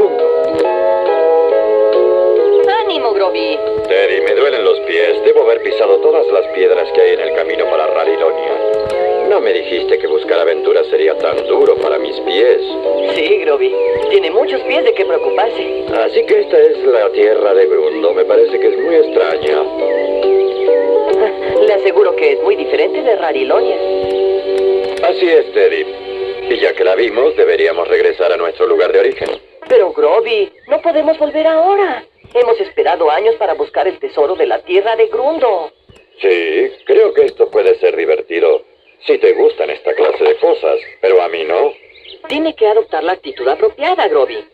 Grundo. ¡Ánimo, Groby! Teddy, me duelen los pies. Debo haber pisado todas las piedras que hay en el camino para Rarilonia. No me dijiste que buscar aventuras sería tan duro para mis pies. Sí, Groby. Tiene muchos pies de qué preocuparse. Así que esta es la tierra de Grundo. Me parece que es muy extraña. Le aseguro que es muy diferente de Rarilonia. Así es, Teddy. Y ya que la vimos, deberíamos regresar a nuestro lugar de origen. Pero, Groby, no podemos volver ahora. Hemos esperado años para buscar el tesoro de la tierra de Grundo. Sí, creo que esto puede ser divertido si te gustan esta clase de cosas, pero a mí no. Tiene que adoptar la actitud apropiada, Groby.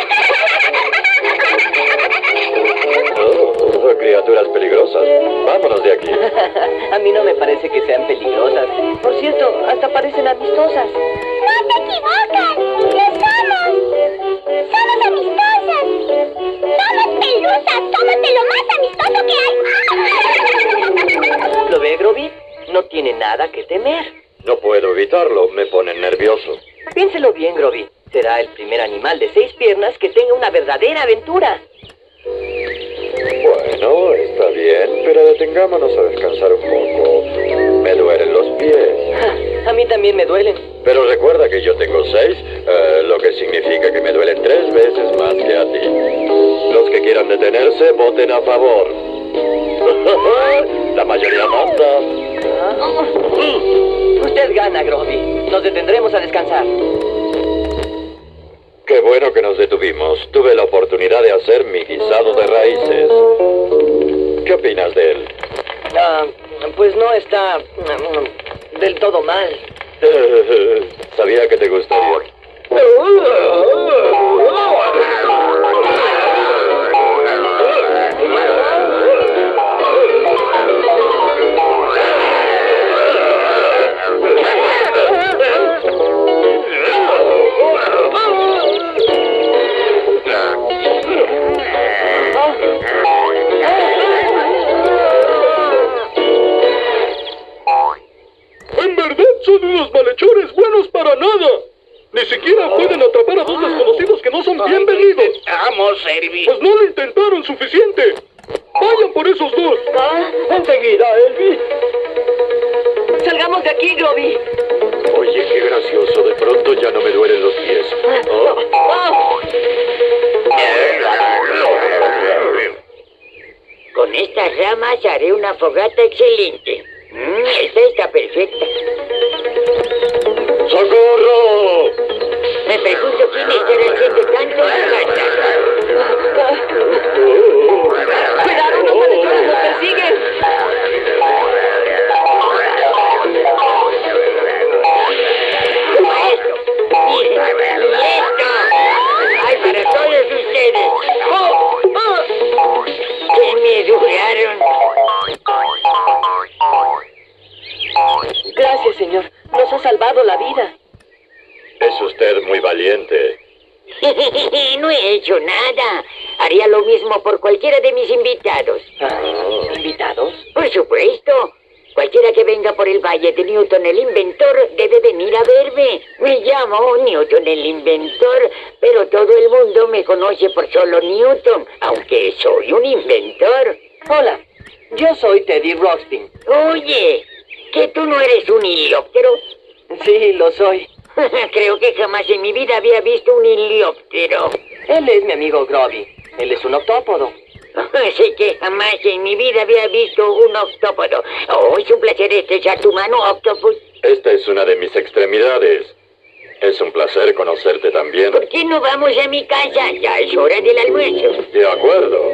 Oh, criaturas peligrosas. Vámonos de aquí. A mí no me parece que sean peligrosas. Por cierto, hasta parecen amistosas. ¡No te equivocas! ¡Lo somos! ¡Somos amistosas! ¡Somos pelusas! ¡Somos de lo más amistoso que hay! ¿Lo ve, Groby? No tiene nada que temer. No puedo evitarlo, me ponen nervioso. Piénselo bien, Groby. Será el primer animal de 6 piernas que tenga una verdadera aventura. Bueno, está bien, pero detengámonos a descansar un poco. Me duelen los pies. A mí también me duelen. Pero recuerda que yo tengo 6, lo que significa que me duelen 3 veces más que a ti. Los que quieran detenerse, voten a favor. La mayoría manda. Usted gana, Groby. Nos detendremos a descansar. Qué bueno que nos detuvimos. Tuve la oportunidad de hacer mi guisado de raíces. ¿Qué opinas de él? Pues no está del todo mal. Sabía que te gustaría. En verdad son unos malhechores buenos para nada. Ni siquiera pueden atrapar a 2 desconocidos que no son bienvenidos. Vamos, Elvi. Pues no lo intentaron suficiente. Vayan por esos 2. Enseguida, Elvi. Salgamos de aquí, Groby. Oye, qué gracioso. De pronto ya no me duelen los pies. Con estas ramas haré una fogata excelente. Esta está perfecta. ¡Socorro! Me pregunto quién estará haciendo tanto fogata. ¡Cuidado, los malhechores nos persiguen! ¡Listo! ¡Ay, para todos ustedes! ¡Que me duraron! Gracias, señor. Nos ha salvado la vida. Es usted muy valiente. No he hecho nada. Haría lo mismo por cualquiera de mis invitados. ¿Invitados? Por supuesto. Cualquiera que venga por el Valle de Newton el Inventor debe venir a verme. Me llamo Newton el Inventor, pero todo el mundo me conoce por solo Newton, aunque soy un inventor. Hola, yo soy Teddy Ruxpin. Oye, ¿que tú no eres un helióptero? Sí, lo soy. Creo que jamás en mi vida había visto un helióptero. Él es mi amigo Groby. Él es un octópodo. Sé que jamás en mi vida había visto un octópodo. Oh, es un placer estrechar tu mano, Octopus. Esta es una de mis extremidades. Es un placer conocerte también. ¿Por qué no vamos a mi casa? Ya es hora del almuerzo. De acuerdo.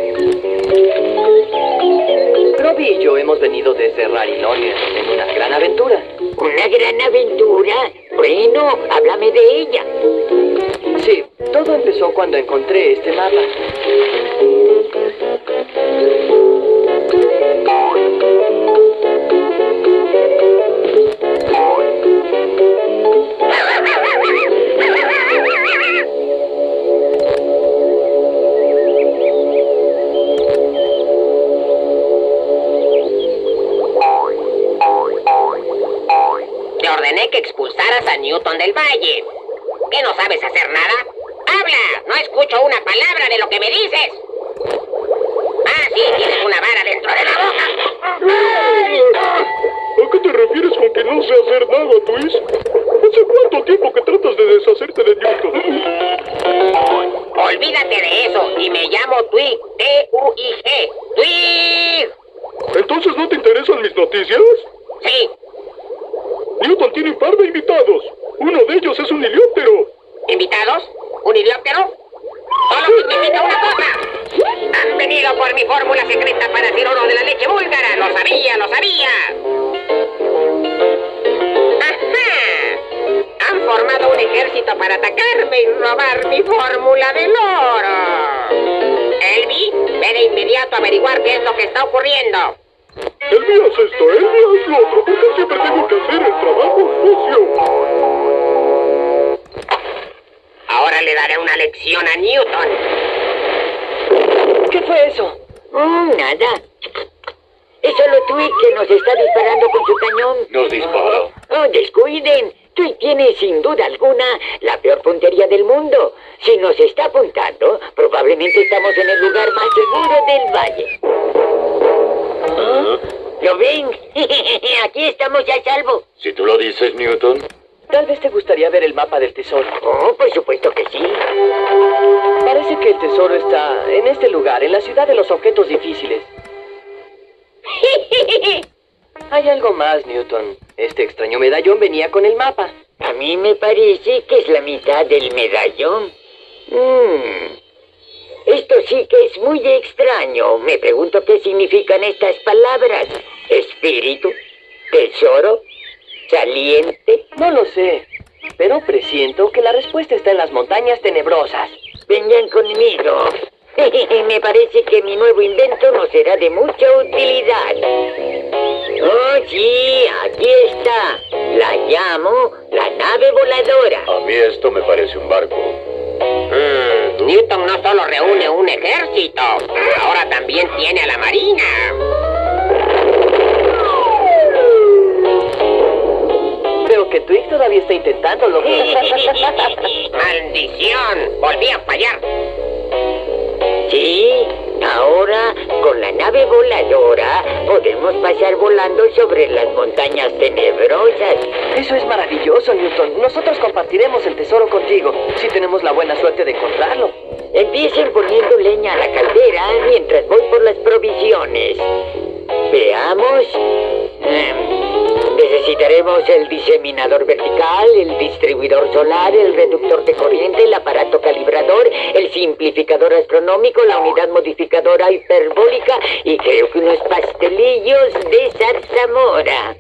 Groby y yo hemos venido desde Rarilonia en una gran aventura. ¿Una gran aventura? Bueno, háblame de ella. Sí, todo empezó cuando encontré este mapa. Te ordené que expulsaras a Newton del Valle. ¿Qué, no sabes hacer nada? habla? No escucho una palabra de lo que me dices. Ah, sí, tienes una vara dentro de la boca. ¿A qué te refieres con que no sé hacer nada, Twist? ¿Hace cuánto tiempo que tratas de deshacerte de Newton? Olvídate de eso y me llamo Twig, T-U-I-G. ¡Twig! ¿Entonces no te interesan mis noticias? Sí. Newton tiene un par de invitados. Uno de ellos es un helióptero. ¿Invitados? ¿Un helióptero? Solo significa una cosa. Han venido por mi fórmula secreta para hacer oro de la leche búlgara. ¡Lo sabía, lo sabía! ¡Ajá! Han formado un ejército para atacarme y robar mi fórmula del oro. Elvi, ve de inmediato a averiguar qué es lo que está ocurriendo. Elvi haz esto, Elvi haz lo otro, porque siempre tengo que hacer el trabajo sucio. Ahora le daré una lección a Newton. ¿Qué fue eso? Nada. Es solo Twig que nos está disparando con su cañón. Nos dispara. Oh, descuiden. Twig tiene, sin duda alguna, la peor puntería del mundo. Si nos está apuntando, probablemente estamos en el lugar más seguro del valle. ¿Lo ven? Aquí estamos ya a salvo. Si tú lo dices, Newton. Tal vez te gustaría ver el mapa del tesoro. Oh, por supuesto que sí. Parece que el tesoro está en este lugar, en la ciudad de los objetos difíciles. Hay algo más, Newton. Este extraño medallón venía con el mapa. A mí me parece que es la mitad del medallón. Esto sí que es muy extraño. Me pregunto qué significan estas palabras. Espíritu, tesoro, saliente. No lo sé, pero presiento que la respuesta está en las montañas tenebrosas. Vengan conmigo. Me parece que mi nuevo invento nos será de mucha utilidad. Oh, sí, aquí está. La llamo la nave voladora. A mí esto me parece un barco. Newton no solo reúne un ejército, ahora también tiene a la marina. Veo que Twig todavía está intentándolo. ¡Maldición! Volví a fallar. Sí, ahora con la nave voladora podemos pasar volando sobre las montañas tenebrosas. Eso es maravilloso, Newton. Nosotros compartiremos el tesoro contigo, si tenemos la buena suerte de encontrarlo. Empiecen poniendo leña a la caldera mientras voy por las provisiones. Veamos. Necesitaremos el diseminador vertical, el distribuidor solar, el reductor de corriente, el aparato calibrador, el simplificador astronómico, la unidad modificadora hiperbólica y creo que unos pastelillos de zarzamora.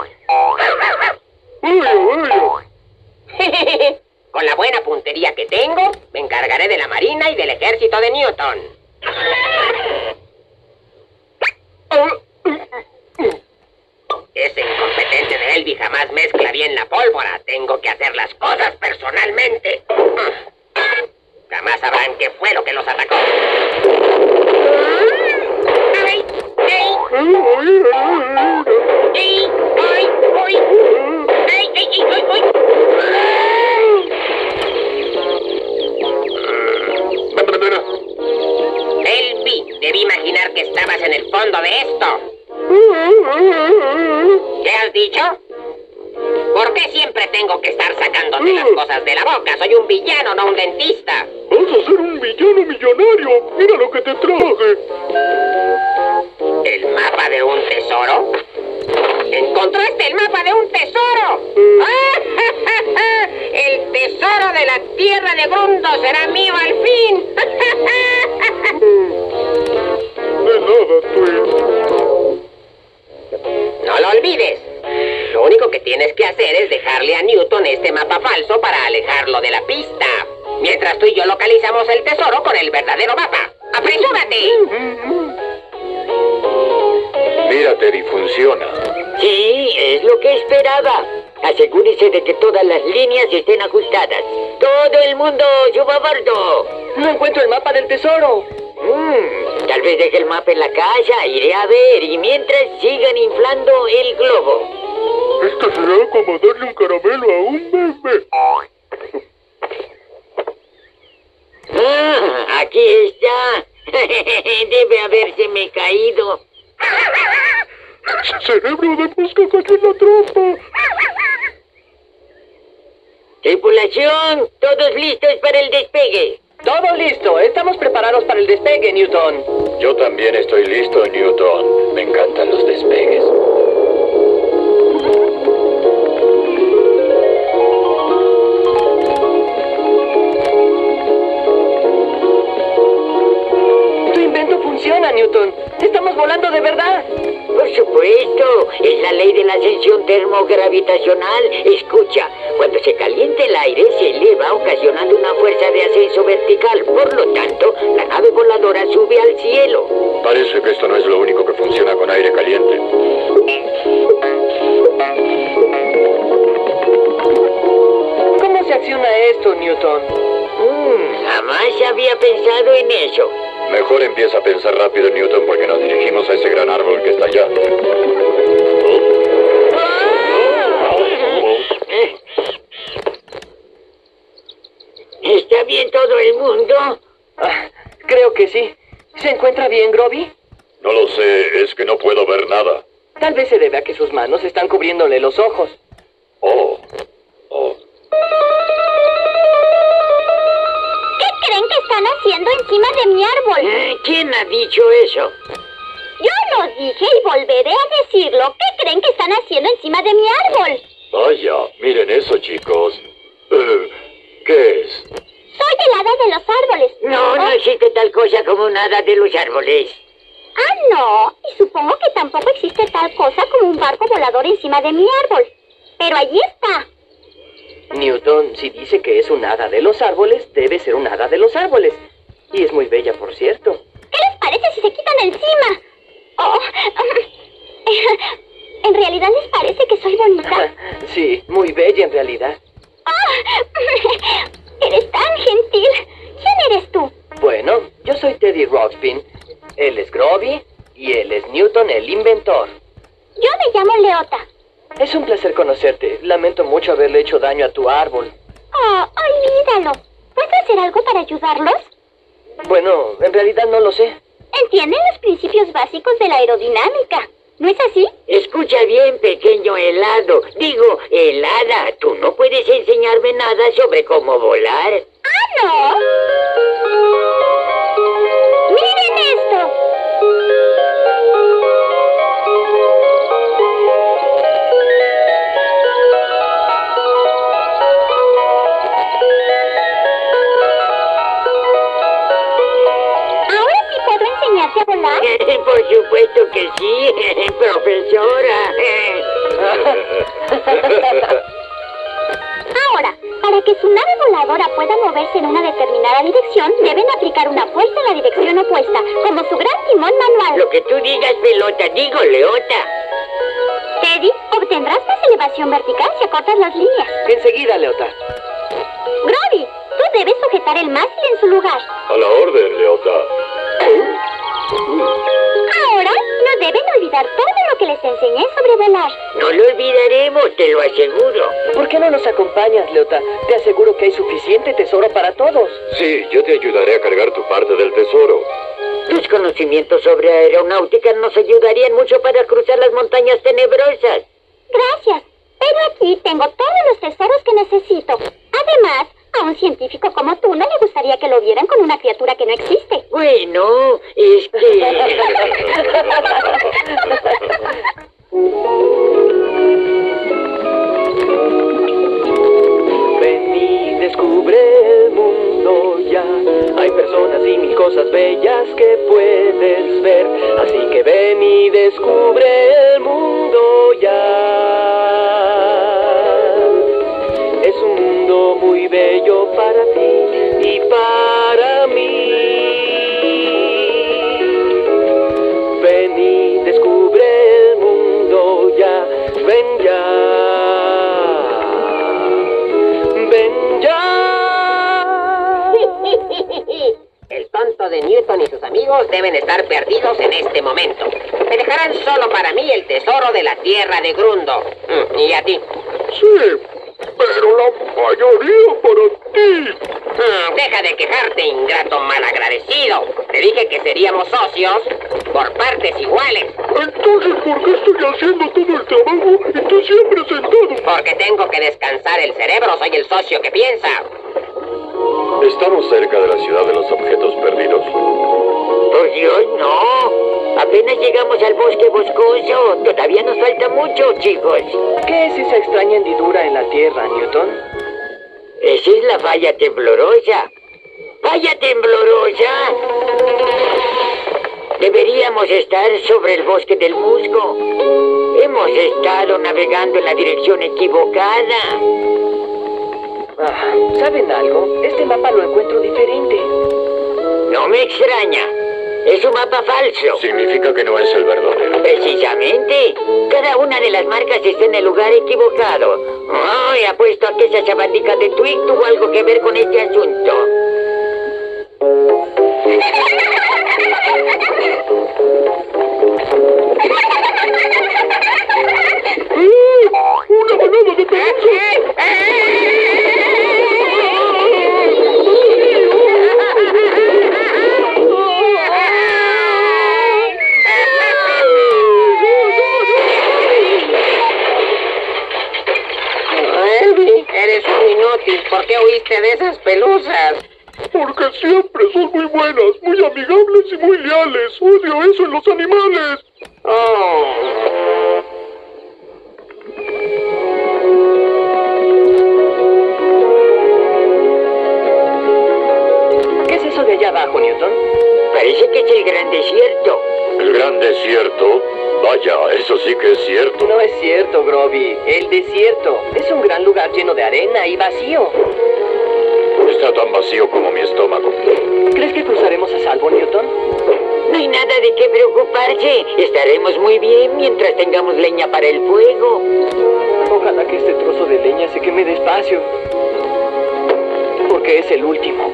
Con la buena puntería que tengo, me encargaré de la marina y del ejército de Newton. Ese incompetente de Elvi jamás mezcla bien la pólvora. Tengo que hacer las cosas personalmente. Jamás sabrán qué fue lo que los atacó. ¡Ay! ¡Ay! ¡Ay! ¡Ay! ¡Ay! ¡Ay! ¡Ay! ¡Ay! Elvi, debí imaginar que estabas en el fondo de esto. ¿Qué has dicho? ¿Por qué siempre tengo que estar sacándote las cosas de la boca? Soy un villano, no un dentista. Vas a ser un villano millonario. Mira lo que te traje. ¿El mapa de un tesoro? ¡Encontraste el mapa de un tesoro! ¡El tesoro de la tierra de Grundo será mío al fin! De nada, Twig. No lo olvides. Lo único que tienes que hacer es dejarle a Newton este mapa falso para alejarlo de la pista. Mientras tú y yo localizamos el tesoro con el verdadero mapa. ¡Apresúrate! Mira, Teddy, funciona. Sí, es lo que esperaba. Asegúrese de que todas las líneas estén ajustadas. ¡Todo el mundo suba a bordo! No encuentro el mapa del tesoro. Tal vez deje el mapa en la casa, iré a ver y mientras sigan inflando el globo. Esto será como darle un caramelo a un bebé. Ah, aquí está. Debe habérseme caído. ¡Cerebro de mosca cayó en la trampa! Tripulación, todos listos para el despegue. Todo listo. Estamos preparados para el despegue, Newton. Yo también estoy listo, Newton. Me encantan los despegues. Tu invento funciona, Newton. Estamos volando de verdad. Por supuesto, es la ley de la ascensión termogravitacional. Escucha, cuando se calienta el aire se eleva ocasionando una fuerza de ascenso vertical. Por lo tanto, la nave voladora sube al cielo. Parece que esto no es lo único que funciona con aire caliente. ¿Cómo se acciona esto, Newton? Jamás había pensado en eso. Mejor empieza a pensar rápido, Newton, porque nos dirigimos a ese gran árbol que está allá. ¿Está bien todo el mundo? Creo que sí. ¿Se encuentra bien, Groby? No lo sé, es que no puedo ver nada. Tal vez se debe a que sus manos están cubriéndole los ojos. Oh. ¿Qué creen que están haciendo encima de mi árbol? ¿Quién ha dicho eso? Yo lo dije y volveré a decirlo. ¿Qué creen que están haciendo encima de mi árbol? Vaya, miren eso, chicos. ¿Qué es? Soy el hada de los árboles. No existe tal cosa como nada de los árboles. Ah, no. Y supongo que tampoco existe tal cosa como un barco volador encima de mi árbol. Pero allí está. Newton, si dice que es un hada de los árboles, debe ser un hada de los árboles. Y es muy bella, por cierto. ¿Qué les parece si se quitan encima? Oh, ¿en realidad les parece que soy bonita? Sí, muy bella en realidad. Oh, eres tan gentil. ¿Quién eres tú? Bueno, yo soy Teddy Ruxpin. Él es Groby y él es Newton, el inventor. Yo me llamo Leota. Es un placer conocerte. Lamento mucho haberle hecho daño a tu árbol. Oh, olvídalo. ¿Puedo hacer algo para ayudarlos? Bueno, en realidad no lo sé. Entienden los principios básicos de la aerodinámica, ¿no es así? Escucha bien, pequeño helado. Digo, helada, tú no puedes enseñarme nada sobre cómo volar. ¡Ah, no! ¡Miren esto! ¿Ahora sí puedo enseñarte a volar? Por supuesto que sí, profesora. Ahora, para que su nave voladora pueda moverse en una determinada dirección, deben aplicar una fuerza en la dirección opuesta, como su gran timón manual. Lo que tú digas, pelota, digo, leota. Teddy, obtendrás más elevación vertical si acortas las líneas. Enseguida, Leota. Groby, tú debes sujetar el mástil en su lugar. A la orden, Leota. Ahora, no deben olvidar todo lo que les enseñé sobre volar. No lo olvidaremos, te lo aseguro. ¿Por qué no nos acompañas, Leota? Te aseguro que hay suficiente tesoro para todos. Sí, yo te ayudaré a cargar tu parte del tesoro. Tus conocimientos sobre aeronáutica nos ayudarían mucho para cruzar las montañas tenebrosas. Gracias, pero aquí tengo todos los tesoros que necesito. Además, a un científico como tú no le gustaría que lo vieran con una criatura que no existe. Bueno, Ven y descubre el mundo ya. Hay personas y mil cosas bellas que puedes ver. Así que ven y descubre el mundo ya. Es un mundo muy bello para ti y para mí. Ven y descubre el mundo ya. Ven ya. Ven ya. El tonto de Newton y sus amigos deben estar perdidos en este momento. Me dejarán solo para mí el tesoro de la tierra de Grundo. ¿Y a ti? Sí, pero la mayoría para aquí! Deja de quejarte, ingrato malagradecido. Te dije que seríamos socios por partes iguales. Entonces, ¿por qué estoy haciendo todo el trabajo y tú siempre sentado? Porque tengo que descansar el cerebro, soy el socio que piensa. Estamos cerca de la ciudad de los objetos perdidos. Por Dios, no. Apenas llegamos al bosque boscoso. Todavía nos falta mucho, chicos. ¿Qué es esa extraña hendidura en la tierra, Newton? Esa es la falla temblorosa. ¡Falla temblorosa! Deberíamos estar sobre el bosque del musgo. Hemos estado navegando en la dirección equivocada. ¿Saben algo? Este mapa lo encuentro diferente. No me extraña. Es un mapa falso. Significa que no es el verdadero. Precisamente. Cada una de las marcas está en el lugar equivocado. Ay, apuesto a que esa sabática de Twig tuvo algo que ver con este asunto. ¡Una manada de peluches! Eres un inútil. ¿Por qué huiste de esas pelusas? Porque siempre son muy buenas, muy amigables y muy leales. Odio eso en los animales. Oh. ¿Qué es eso de allá abajo, Newton? Parece que es el gran desierto. El gran desierto. Vaya, eso sí que es cierto. No es cierto, Groby. El desierto es un gran lugar lleno de arena y vacío. Está tan vacío como mi estómago. ¿Crees que cruzaremos a salvo, Newton? No hay nada de qué preocuparse. Estaremos muy bien mientras tengamos leña para el fuego. Ojalá que este trozo de leña se queme despacio. Porque es el último.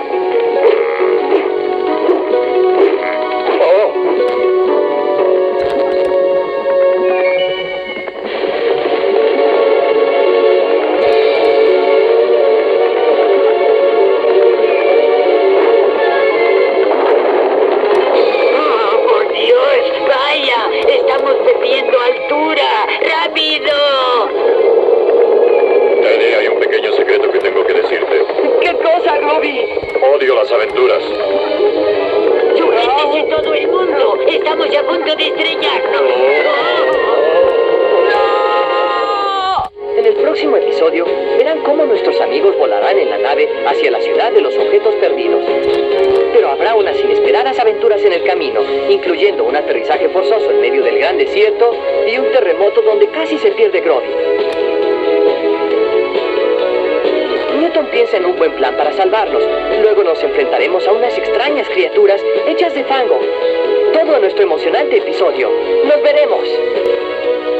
Odio las aventuras. ¡Sujetes en todo el mundo! ¡Estamos a punto de estrellarnos! En el próximo episodio verán cómo nuestros amigos volarán en la nave hacia la ciudad de los objetos perdidos. Pero habrá unas inesperadas aventuras en el camino, incluyendo un aterrizaje forzoso en medio del gran desierto y un terremoto donde casi se pierde Groby. Newton piensa en un buen plan para salvarlos. Luego nos enfrentaremos a unas extrañas criaturas hechas de fango. Todo en nuestro emocionante episodio. ¡Nos veremos!